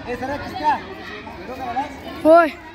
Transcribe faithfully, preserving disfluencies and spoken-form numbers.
Eh, ¿será que está? ¿Pero qué hablas? Voy.